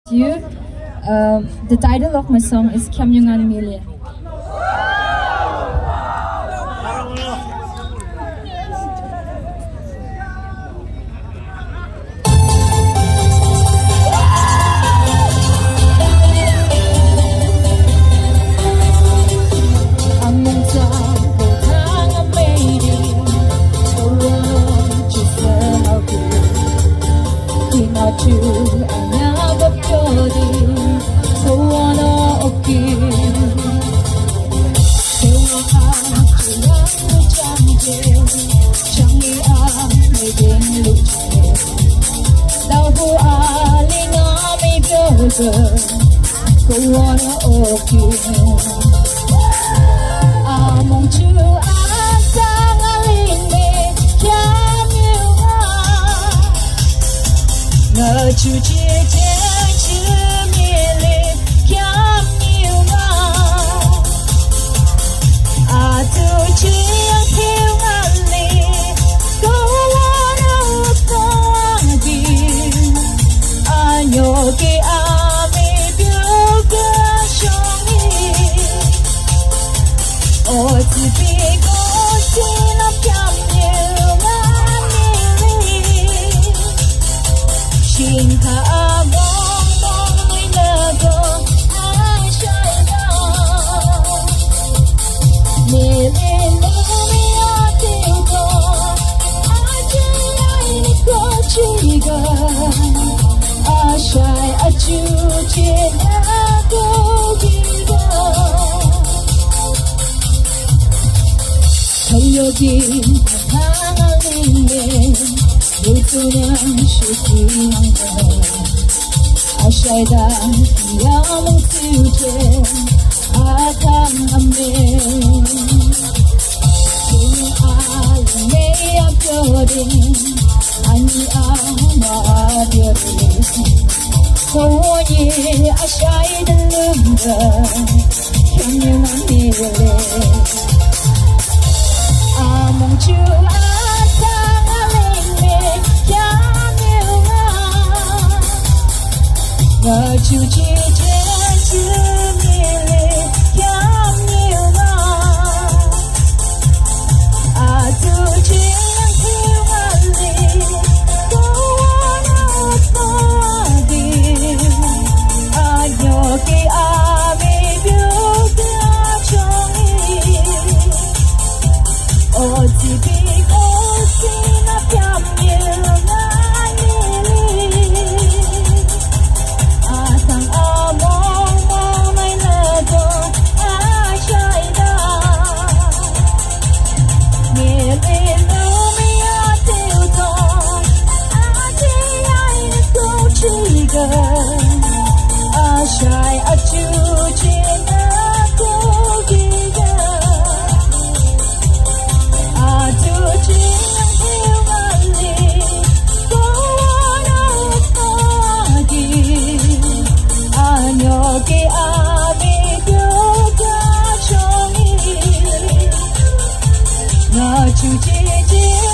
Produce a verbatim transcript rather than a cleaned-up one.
You, uh, the title of my song is Kamyungan Milya. Go on, okay. Among chu asang aling me can you na chu chi chen chu mi le can you a tu chi yang hiu ali go on okay anyo ke Din hangaling dito na shooting Ashayda yamang future atang amin Sing alam may uploading ani amabiris Koye ashayda lumba Kamyungan Milya Among chu asang aling me can you na chu chi chen chu mi le can you a tu chi yang hiu ali go on body anyo ke ame byu ka chong oh ti bi ko sin na pyam yu na ni asang among mong mai na do a shai da me le no mi a te to a ti ai to chi ga a shai a chu chi na ko gi ga ke ame byo ka chong na chu chi chi